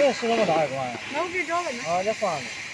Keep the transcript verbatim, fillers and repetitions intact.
这是那么大一个玩意儿。 那我给你找问呢。 啊，这算了。